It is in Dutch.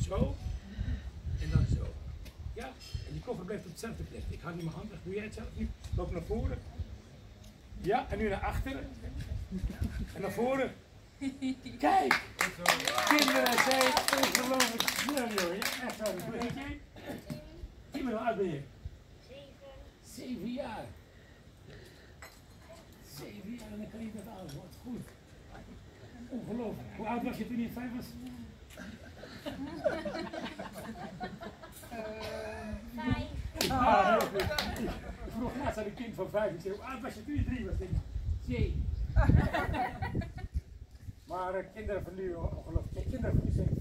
zo. En dan zo. Ja, en die koffer blijft op hetzelfde plek. Ik ga nu mijn hand weg. Doe jij het zelf nu? Loop naar voren. Ja, en nu naar achteren. En naar voren. Kijk! Kinderen zijn ongelooflijk snel, joh. Ja, echt wel. Hoe heet jij? Hoe oud ben je? 7 jaar. 7 jaar en dan kan je dat aan. Wat goed. Ongelooflijk. Hoe oud was je toen je 5 was? 5. Ah, heel goed. Ik vroeg laatst aan een kind van 5. Ik zei, hoe oud was je toen je 3 was? Ik zei, 7. Maar kinderen van nu, ongelooflijk. Kinderen van nu zijn